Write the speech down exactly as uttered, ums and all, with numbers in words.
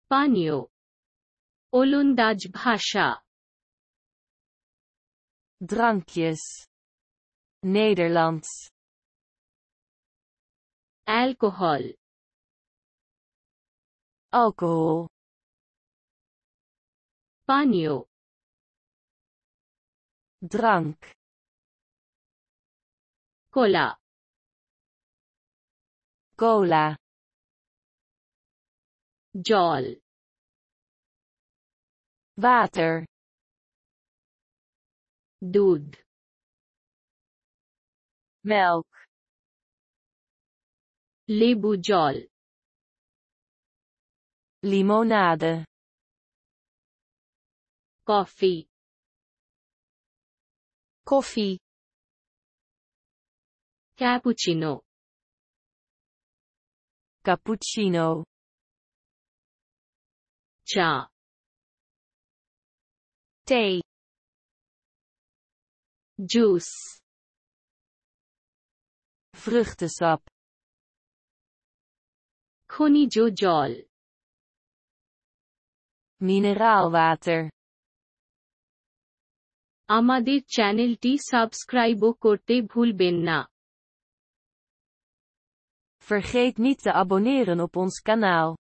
পানীয় ওলন্দাজ ভাষা Drankjes. Nederlands. alcohol Alcohol. পানীয় Drank. cola Cola. জল Water. দুধ Melk. লেবু জল Limonade. Coffee Koffie. Cappuccino Cappuccino. চা Thee. Juice Vruchtensap. খনিজ জল Mineraalwater. আমাদের চ্যানেলটি সাবস্ক্রাইবও করতে ভুলবেন না Vergeet niet te abonneren op ons kanaal.